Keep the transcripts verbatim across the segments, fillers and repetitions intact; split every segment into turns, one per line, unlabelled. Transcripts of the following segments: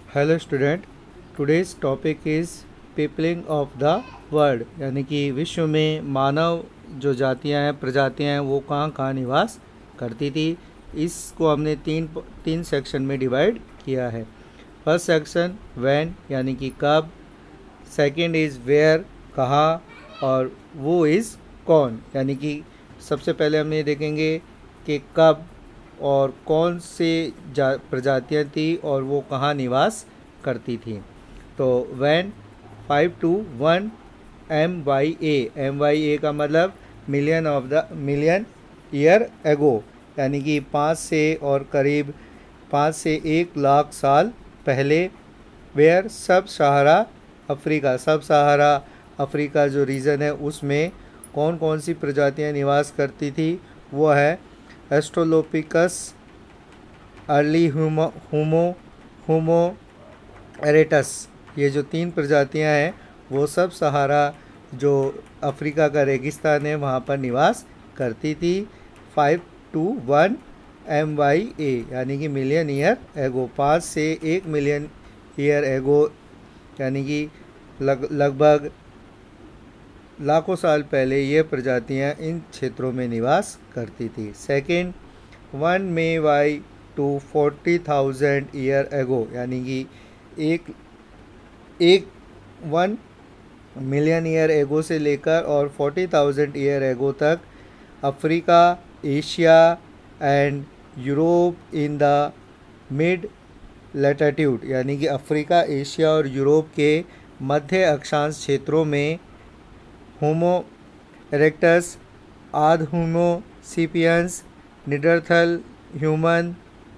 Hello student, today's topic is peopling of the world, यानी कि विश्व में मानव जो जातियां हैं, प्रजातियां हैं, वो कहाँ कहाँ निवास करती थी। इसको हमने तीन तीन सेक्शन में डिवाइड किया है। फर्स्ट सेक्शन व्हेन, यानी कि कब। सेकंड इज़ वेयर, कहाँ। और वो इज़ कौन, यानी कि सबसे पहले हम ये देखेंगे कि कब और कौन से प्रजातियां थी और वो कहाँ निवास करती थी। तो one five two one M Y A M Y A का मतलब million of the million year ago, यानी कि पाँच से और करीब पाँच से एक लाख साल पहले। वेयर सब सहारा अफ्रीका, सब सहारा अफ्रीका जो रीजन है उसमें कौन कौन सी प्रजातियां निवास करती थी, वो है एस्ट्रोलोपिकस, अर्ली हुमो हुमो हुमो एरेटस। ये जो तीन प्रजातियां हैं वो सब सहारा जो अफ्रीका का रेगिस्तान है वहाँ पर निवास करती थी। Five two one M Y A, यानी कि मिलियन ईयर एगो, पाँच से एक मिलियन ईयर एगो, यानी कि लग लगभग लाखों साल पहले ये प्रजातियां इन क्षेत्रों में निवास करती थी। Second, one M Y to forty thousand year ago, यानी कि एक एक वन मिलियन ईयर एगो से लेकर और फोर्टी थाउजेंड ईयर एगो तक Africa, Asia and Europe in the mid latitude, यानी कि अफ्रीका, एशिया और यूरोप के मध्य अक्षांश क्षेत्रों में होमो इरेक्टस, आद होमो सीपियंस, निडरथल ह्यूमन,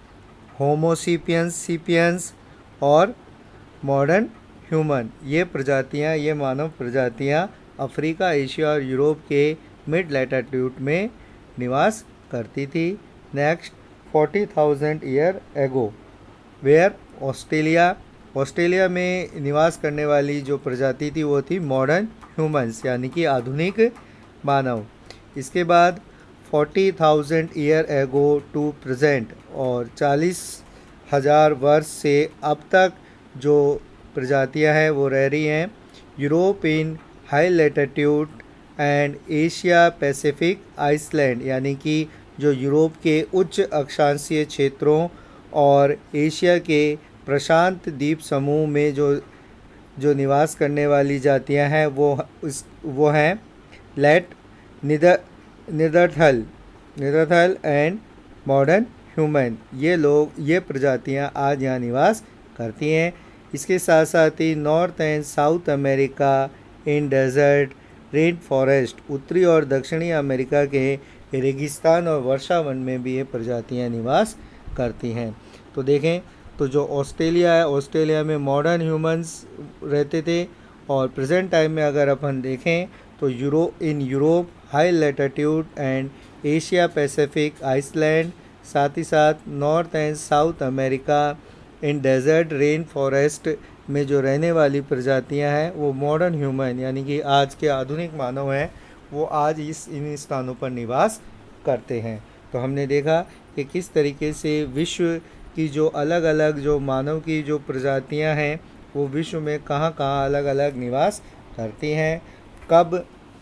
होमोसीपियंस सीपियंस और मॉडर्न ह्यूमन, ये प्रजातियां, ये मानव प्रजातियां अफ्रीका, एशिया और यूरोप के मिड लैटिट्यूड में निवास करती थी। Next, forty thousand year ago where Australia, Australia में निवास करने वाली जो प्रजाति थी वो थी मॉडर्न ह्यूमंस, यानी कि आधुनिक मानव। इसके बाद forty thousand year ago to present, और चालीस हज़ार वर्ष से अब तक जो प्रजातियां हैं वो रह रही हैं Europe in high latitude and Asia Pacific island, यानी कि जो यूरोप के उच्च अक्षांशीय क्षेत्रों और एशिया के प्रशांत द्वीप समूह में जो जो निवास करने वाली जातियां हैं वो उस वो हैं late, Neander Neanderthal Neanderthal and modern human. ये लोग, ये प्रजातियां आज यहाँ निवास करती हैं। इसके साथ साथ ही North and South America in desert rain forest, उत्तरी और दक्षिणी अमेरिका के रेगिस्तान और वर्षावन में भी ये प्रजातियां निवास करती हैं। तो देखें तो जो ऑस्ट्रेलिया है, ऑस्ट्रेलिया में मॉडर्न ह्यूमंस रहते थे, और प्रेजेंट टाइम में अगर अपन देखें तो Europe in Europe high latitude and Asia Pacific island, साथ ही साथ North and South America in desert rain forest में जो रहने वाली प्रजातियां हैं वो मॉडर्न ह्यूमन, यानी कि आज के आधुनिक मानव हैं, वो आज इस इन स्थानों पर निवास करते हैं। तो हमने देखा कि किस तरीके से विश्व की जो अलग अलग जो मानव की जो प्रजातियां हैं वो विश्व में कहाँ कहाँ अलग अलग निवास करती हैं, कब,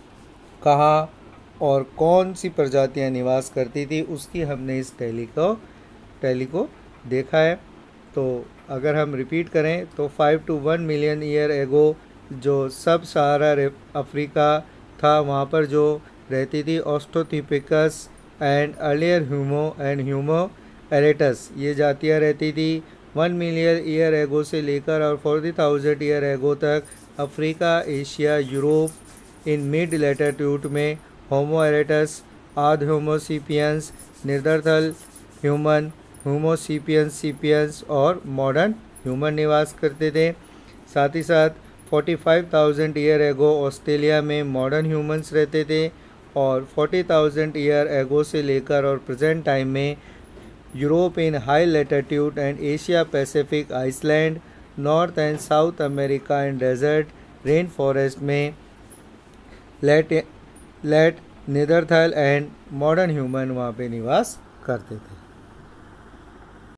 कहाँ और कौन सी प्रजातियां निवास करती थी, उसकी हमने इस टैली को टैली को देखा है। तो अगर हम रिपीट करें तो five two one million year ago जो सब सहारा अफ्रीका था, वहाँ पर जो रहती थी Australopithecus and earlier Homo and Homo erectus, ये जातियाँ रहती थी। वन मिलियन ईयर एगो से लेकर और फोर्टी थाउजेंड ईयर एगो तक Africa, Asia, Europe in mid latitude में होमो एरेटस, आद होमोसीपियंस, निडरथल ह्यूमन, होमोसीपियंस सीपियंस और मॉडर्न ह्यूमन निवास करते थे। साथ ही साथ forty five thousand year ago Australia में मॉडर्न ह्यूमंस रहते थे, और फोर्टी थाउजेंड ईयर एगो से लेकर और प्रेजेंट टाइम में Europe in high latitude and Asia Pacific island, North and South America and desert rain forest में late late Neanderthal and modern human वहाँ पे निवास करते थे।